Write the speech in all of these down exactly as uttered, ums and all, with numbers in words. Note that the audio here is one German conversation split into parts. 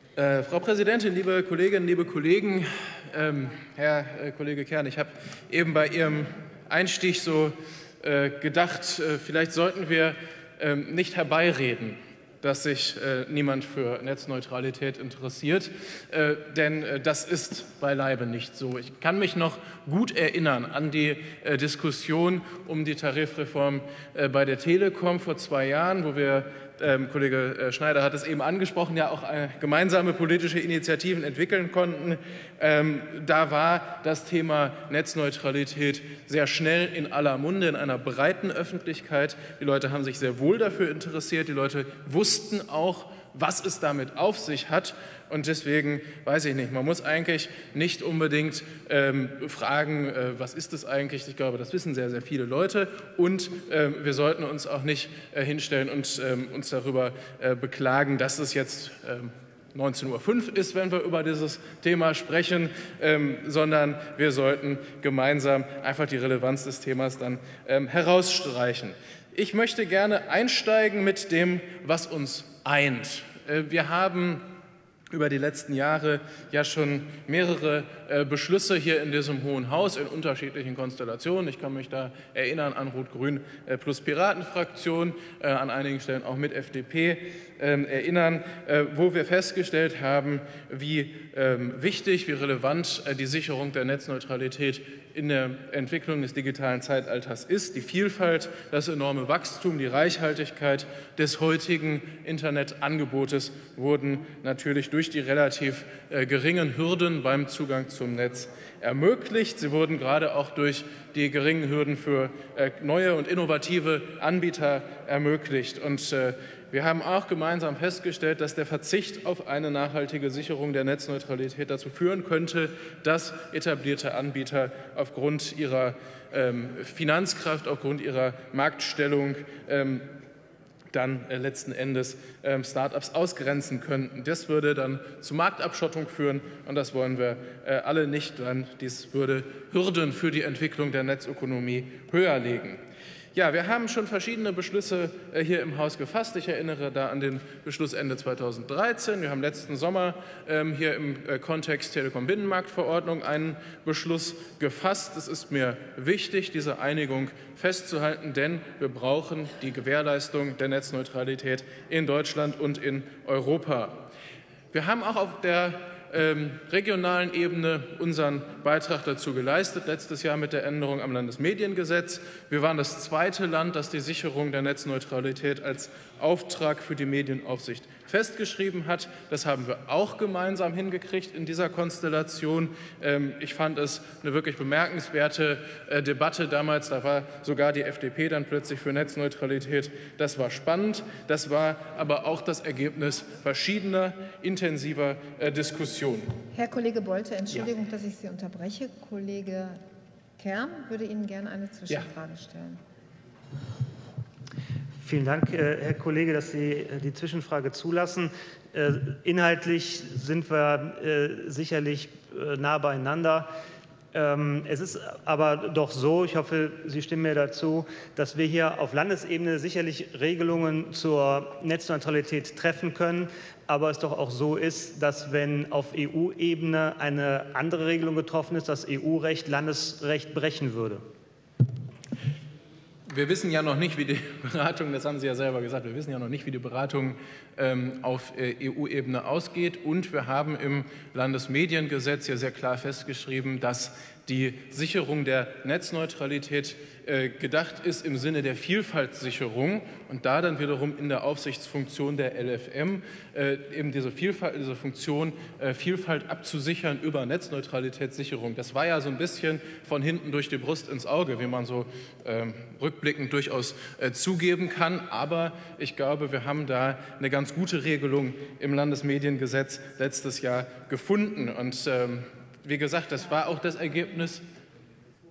Äh, Frau Präsidentin, liebe Kolleginnen, liebe Kollegen, ähm, Herr äh, Kollege Kern, ich habe eben bei Ihrem Einstieg so äh, gedacht, äh, vielleicht sollten wir äh, nicht herbeireden, dass sich äh, niemand für Netzneutralität interessiert, äh, denn äh, das ist beileibe nicht so. Ich kann mich noch gut erinnern an die äh, Diskussion um die Tarifreform äh, bei der Telekom vor zwei Jahren, wo wir Ähm, Kollege äh, Schneider hat es eben angesprochen, ja auch äh, gemeinsame politische Initiativen entwickeln konnten. Ähm, da war das Thema Netzneutralität sehr schnell in aller Munde, in einer breiten Öffentlichkeit. Die Leute haben sich sehr wohl dafür interessiert. Die Leute wussten auch, was es damit auf sich hat. Und deswegen weiß ich nicht, man muss eigentlich nicht unbedingt ähm, fragen, äh, was ist es eigentlich? Ich glaube, das wissen sehr, sehr viele Leute. Und äh, wir sollten uns auch nicht äh, hinstellen und ähm, uns darüber äh, beklagen, dass es jetzt ähm, neunzehn Uhr fünf ist, wenn wir über dieses Thema sprechen, ähm, sondern wir sollten gemeinsam einfach die Relevanz des Themas dann ähm, herausstreichen. Ich möchte gerne einsteigen mit dem, was uns eint. Äh, wir haben über die letzten Jahre ja schon mehrere äh, Beschlüsse hier in diesem Hohen Haus in unterschiedlichen Konstellationen. Ich kann mich da erinnern an Rot-Grün äh, plus Piratenfraktion, äh, an einigen Stellen auch mit F D P äh, erinnern, äh, wo wir festgestellt haben, wie äh, wichtig, wie relevant äh, die Sicherung der Netzneutralität in der Entwicklung des digitalen Zeitalters ist. Die Vielfalt, das enorme Wachstum, die Reichhaltigkeit des heutigen Internetangebotes wurden natürlich durch die relativ äh, geringen Hürden beim Zugang zum Netz ermöglicht. Sie wurden gerade auch durch die geringen Hürden für äh, neue und innovative Anbieter ermöglicht. Und äh, wir haben auch gemeinsam festgestellt, dass der Verzicht auf eine nachhaltige Sicherung der Netzneutralität dazu führen könnte, dass etablierte Anbieter aufgrund ihrer ähm, Finanzkraft, aufgrund ihrer Marktstellung ähm, dann äh, letzten Endes ähm, Start-ups ausgrenzen könnten. Das würde dann zu Marktabschottung führen und das wollen wir äh, alle nicht. Dann dies würde Hürden für die Entwicklung der Netzökonomie höher legen. Ja, wir haben schon verschiedene Beschlüsse äh, hier im Haus gefasst. Ich erinnere da an den Beschluss Ende zweitausenddreizehn. Wir haben letzten Sommer ähm, hier im äh, Kontext Telekom-Binnenmarktverordnung einen Beschluss gefasst. Es ist mir wichtig, diese Einigung festzuhalten, denn wir brauchen die Gewährleistung der Netzneutralität in Deutschland und in Europa. Wir haben auch auf der Ähm, regionalen Ebene unseren Beitrag dazu geleistet, letztes Jahr mit der Änderung am Landesmediengesetz. Wir waren das zweite Land, das die Sicherung der Netzneutralität als Auftrag für die Medienaufsicht festgeschrieben hat. Das haben wir auch gemeinsam hingekriegt in dieser Konstellation. Ähm, ich fand es eine wirklich bemerkenswerte äh, Debatte damals. Da war sogar die F D P dann plötzlich für Netzneutralität. Das war spannend. Das war aber auch das Ergebnis verschiedener, intensiver äh, Diskussionen. Herr Kollege Bolte, Entschuldigung, ja. dass ich Sie unterbreche. Kollege Kern würde Ihnen gerne eine Zwischenfrage stellen. Vielen Dank, Herr Kollege, dass Sie die Zwischenfrage zulassen. Inhaltlich sind wir sicherlich nah beieinander. Es ist aber doch so, ich hoffe, Sie stimmen mir dazu, dass wir hier auf Landesebene sicherlich Regelungen zur Netzneutralität treffen können, aber es doch auch so ist, dass wenn auf E U-Ebene eine andere Regelung getroffen ist, das E U-Recht Landesrecht brechen würde. Wir wissen ja noch nicht, wie die Beratung, das haben Sie ja selber gesagt, wir wissen ja noch nicht, wie die Beratung ähm, auf äh, E U-Ebene ausgeht. Und wir haben im Landesmediengesetz ja sehr klar festgeschrieben, dass die Sicherung der Netzneutralität äh, gedacht ist im Sinne der Vielfaltssicherung und da dann wiederum in der Aufsichtsfunktion der L F M äh, eben diese Vielfalt, diese Funktion äh, Vielfalt abzusichern über Netzneutralitätssicherung. Das war ja so ein bisschen von hinten durch die Brust ins Auge, wie man so äh, rückblickend durchaus äh, zugeben kann. Aber ich glaube, wir haben da eine ganz gute Regelung im Landesmediengesetz letztes Jahr gefunden. Und ähm, wie gesagt, das war auch das Ergebnis.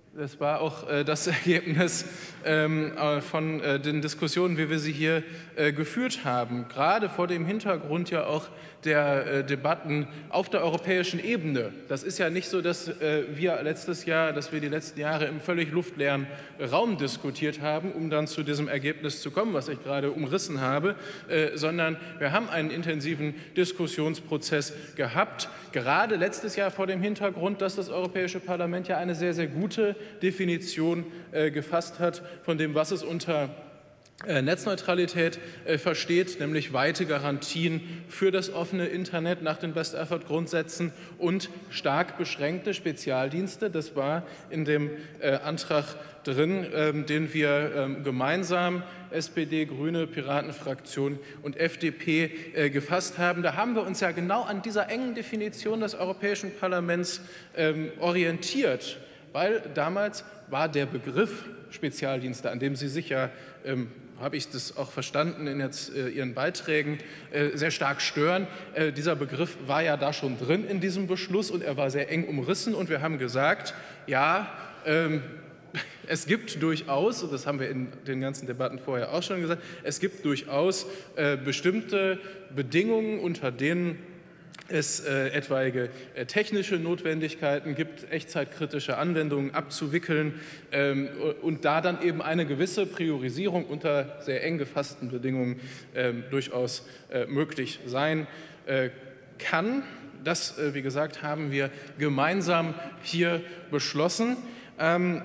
Das war auch äh, das Ergebnis ähm, äh, von äh, den Diskussionen, wie wir sie hier äh, geführt haben. Gerade vor dem Hintergrund ja auch der äh, Debatten auf der europäischen Ebene. Das ist ja nicht so, dass äh, wir letztes Jahr, dass wir die letzten Jahre im völlig luftleeren Raum diskutiert haben, um dann zu diesem Ergebnis zu kommen, was ich gerade umrissen habe, äh, sondern wir haben einen intensiven Diskussionsprozess gehabt. Gerade letztes Jahr vor dem Hintergrund, dass das Europäische Parlament ja eine sehr, sehr gute Definition äh, gefasst hat von dem, was es unter äh, Netzneutralität äh, versteht, nämlich weite Garantien für das offene Internet nach den Best-Effort-Grundsätzen und stark beschränkte Spezialdienste. Das war in dem äh, Antrag drin, ähm, den wir ähm, gemeinsam S P D, Grüne, Piratenfraktion und F D P äh, gefasst haben. Da haben wir uns ja genau an dieser engen Definition des Europäischen Parlaments ähm, orientiert. Weil damals war der Begriff Spezialdienste, an dem Sie sich ja, ähm, habe ich das auch verstanden in jetzt, äh, Ihren Beiträgen, äh, sehr stark stören. Äh, dieser Begriff war ja da schon drin in diesem Beschluss und er war sehr eng umrissen. Und wir haben gesagt, ja, ähm, es gibt durchaus, und das haben wir in den ganzen Debatten vorher auch schon gesagt, es gibt durchaus äh, bestimmte Bedingungen, unter denen es äh, etwaige äh, technische Notwendigkeiten gibt, echtzeitkritische Anwendungen abzuwickeln ähm, und da dann eben eine gewisse Priorisierung unter sehr eng gefassten Bedingungen äh, durchaus äh, möglich sein äh, kann. Das, äh, wie gesagt, haben wir gemeinsam hier beschlossen. Ähm,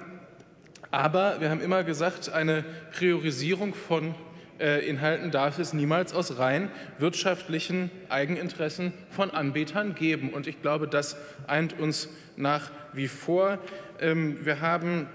aber wir haben immer gesagt, eine Priorisierung von Inhalten darf es niemals aus rein wirtschaftlichen Eigeninteressen von Anbietern geben. Und ich glaube, das eint uns nach wie vor. Wir haben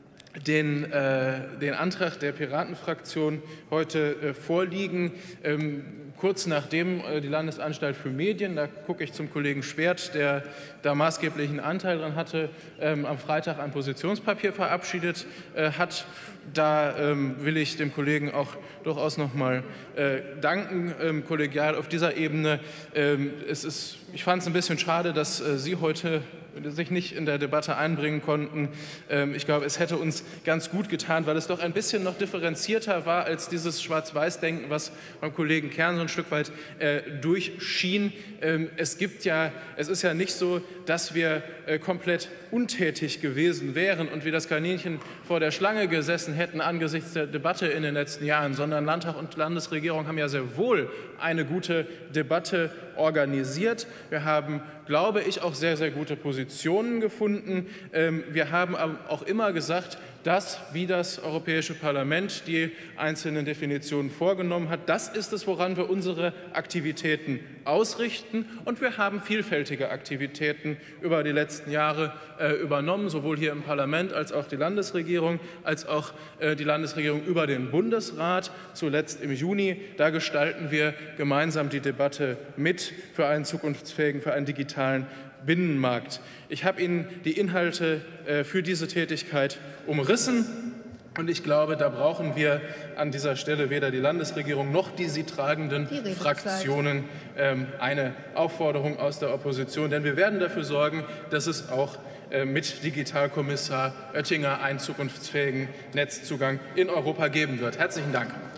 den, äh, den Antrag der Piratenfraktion heute äh, vorliegen. Ähm, kurz nachdem äh, die Landesanstalt für Medien, da gucke ich zum Kollegen Schwert, der da maßgeblichen Anteil dran hatte, ähm, am Freitag ein Positionspapier verabschiedet äh, hat. Da ähm, will ich dem Kollegen auch durchaus noch mal äh, danken, ähm, kollegial auf dieser Ebene. Ähm, es ist, ich fand es ein bisschen schade, dass äh, Sie heute sich nicht in der Debatte einbringen konnten. Ich glaube, es hätte uns ganz gut getan, weil es doch ein bisschen noch differenzierter war als dieses Schwarz-Weiß-Denken, was beim Kollegen Kern so ein Stück weit äh, durchschien. Ähm, es gibt ja, es ist ja nicht so, dass wir äh, komplett untätig gewesen wären und wie das Kaninchen vor der Schlange gesessen hätten angesichts der Debatte in den letzten Jahren, sondern Landtag und Landesregierung haben ja sehr wohl eine gute Debatte organisiert. Wir haben, glaube ich, auch sehr, sehr gute Positionen gefunden. Wir haben auch immer gesagt, dass, wie das Europäische Parlament die einzelnen Definitionen vorgenommen hat, das ist es, woran wir unsere Aktivitäten ausrichten. Und wir haben vielfältige Aktivitäten über die letzten Jahre äh, übernommen, sowohl hier im Parlament als auch die Landesregierung, als auch äh, die Landesregierung über den Bundesrat, zuletzt im Juni. Da gestalten wir gemeinsam die Debatte mit für einen zukunftsfähigen, für einen digitalen Binnenmarkt. Ich habe Ihnen die Inhalte äh, für diese Tätigkeit umrissen. Und ich glaube, da brauchen wir an dieser Stelle weder die Landesregierung noch die sie tragenden die Fraktionen ähm, eine Aufforderung aus der Opposition. Denn wir werden dafür sorgen, dass es auch äh, mit Digitalkommissar Oettinger einen zukunftsfähigen Netzzugang in Europa geben wird. Herzlichen Dank.